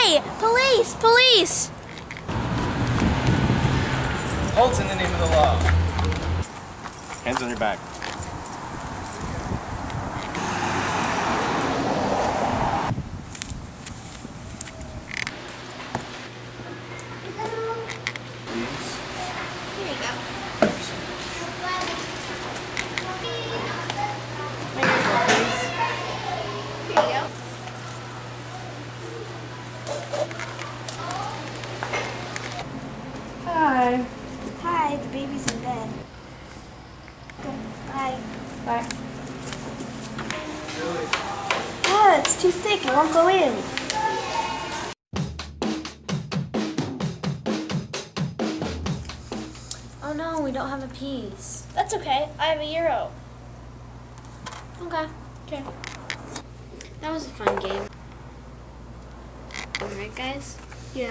Hey! Police! Police! Halt in the name of the law. Hands on your back. Please. Here you go. Here you go. Hi. Hi, the baby's in bed. Bye. Bye. Ah, it's too thick. It won't go in. Oh no, we don't have a piece. That's okay. I have €1. Okay. Okay. That was a fun game. Alright, guys? Yeah.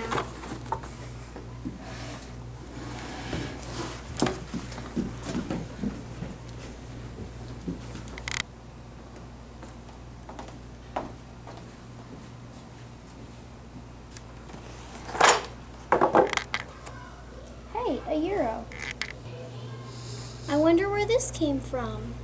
Hey, €1. I wonder where this came from.